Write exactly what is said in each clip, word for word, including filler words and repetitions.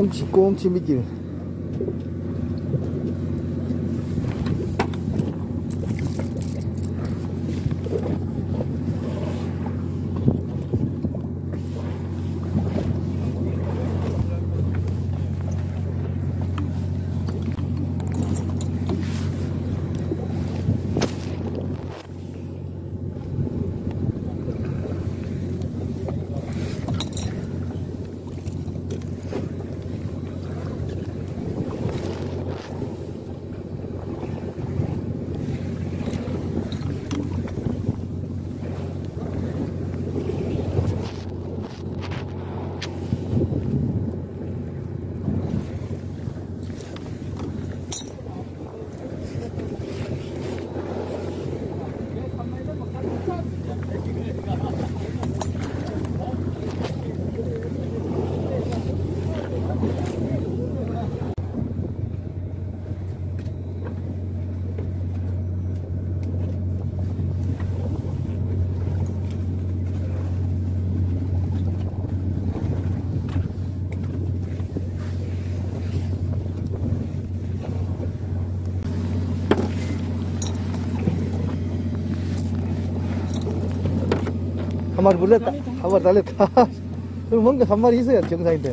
꽁치 꽁치 미끼. 한 마리 물렸다. 한 마리 달렸다. 그럼 뭔가 한 마리 있어야 정상인데.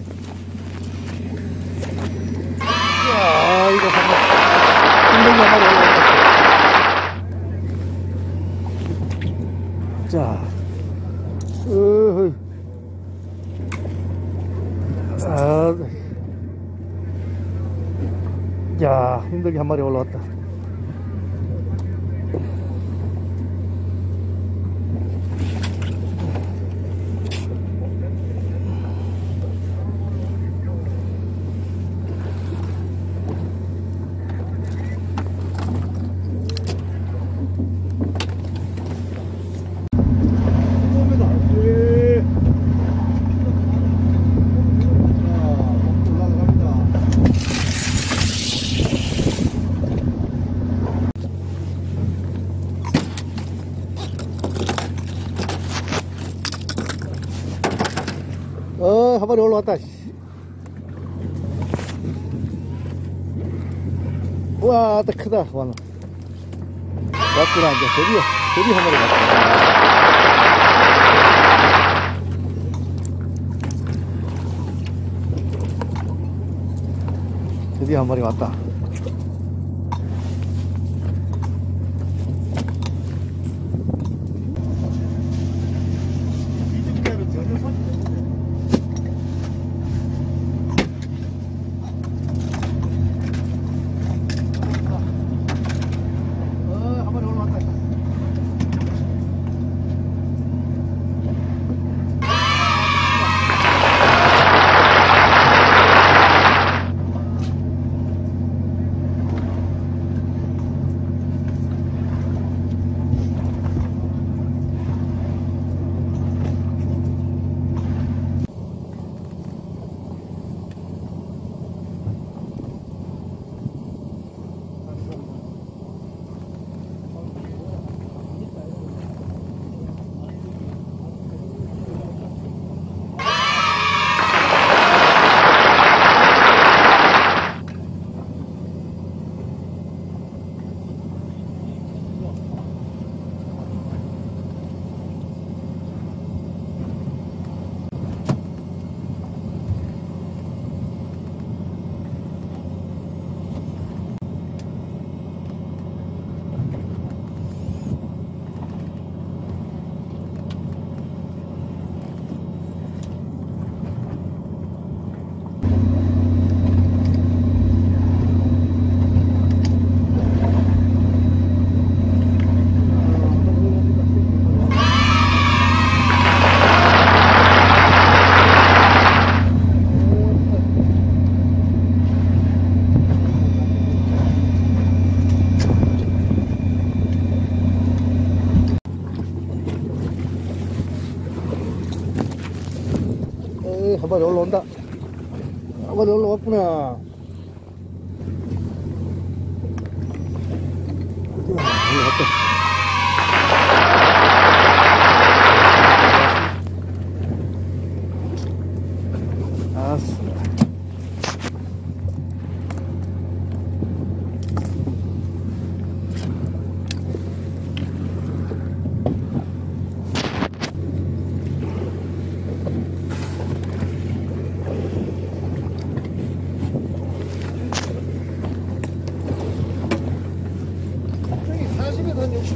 이야, 이거 한 마리. 힘들게 한 마리 올라왔다. 자. 으흐. 아. 야, 힘들게 한 마리 올라왔다. 어, 한 마리 올라왔다. 우와, 딱 크다. 왔나. 왔구나, 이제. 드디어, 드디어 한 마리 왔다. 드디어 한 마리 왔다. 한 마리 올라온다. 한 마리 올라왔구나. 올라왔다. 알았어.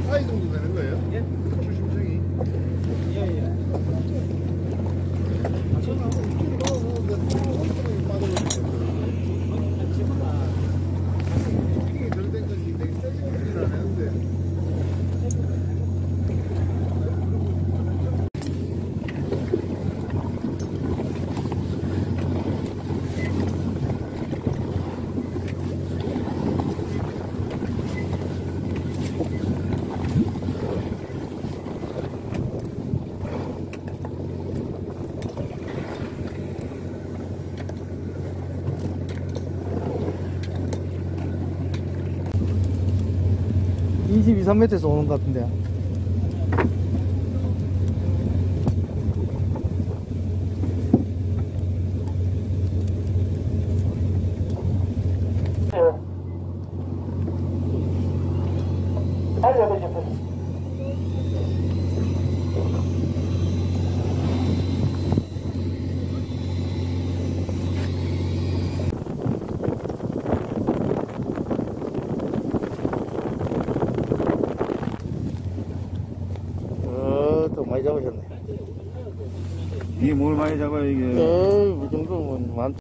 사이 정도 되는 거예요? 예. 중심성이. 예, 예. 저는 입질이 나오는데 손으로 빠져버리겠어요. 이게 덜 된 건지 되게 세게 오지는 않았는데. 이십이, 삼 미터에서 오는 것 같은데. 어, 또 많이 잡으셨네. 이게 뭘 많이 잡아요, 이게? 어, 이 정도면 많